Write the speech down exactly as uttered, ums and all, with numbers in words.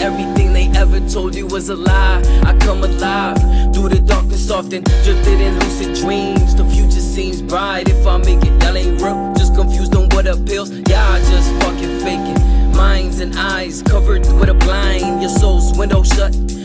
everything they ever told you was a lie. I come alive through the darkness, often drifted in lucid dreams. The future seems bright if I make it. Y'all ain't real, just confused on what appeals. Yeah, I just fucking fake it. Minds and eyes covered with a blind, your soul's window shut.